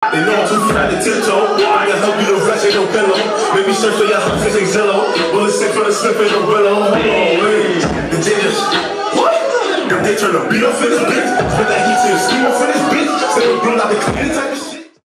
They know I'm too fat to tiptoe. I can help you to rest in no pillow. Maybe search for your house, ain't Zillow. Bullets sick for the slip in the willow. Hold on, wait. The genius. What? They turn the beat off in this bitch. Put that heat to the steam off in this